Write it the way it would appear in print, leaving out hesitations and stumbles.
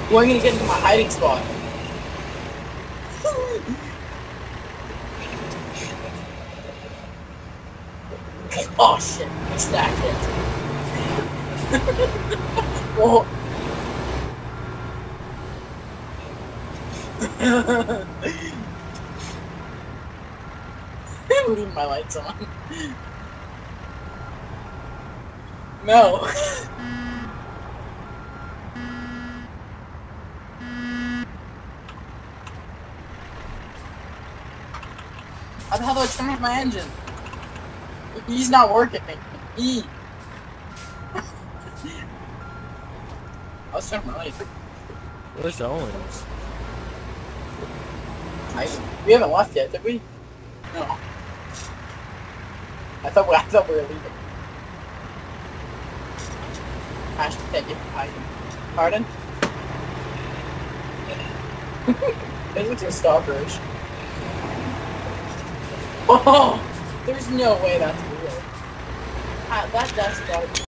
Well, I'm gonna get into my hiding spot. Oh shit, I stacked it. Whoa. I'm leaving my lights on. No. How the hell do I turn off my engine? He's not working. E. I'll turn my light. Where's Owens? We haven't left yet, did we? No. I thought we were leaving. Hashtag get hiding. Pardon? This looks like a stoppers. Oh! There's no way that's real. That gotta be